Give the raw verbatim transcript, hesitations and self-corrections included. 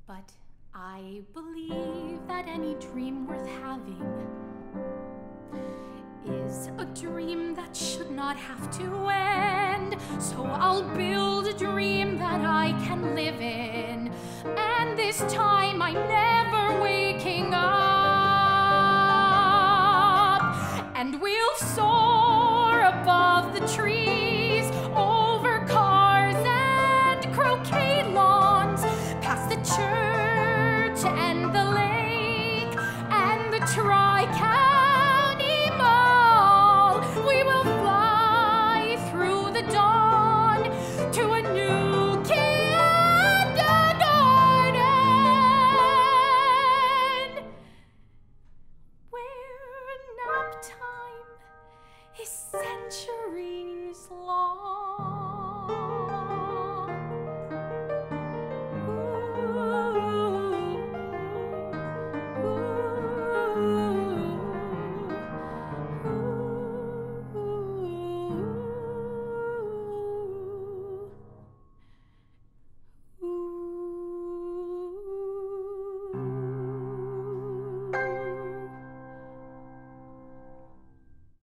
But I believe that any dream worth having is a dream that should not have to end. So I'll build a dream that I can live in, and this time I never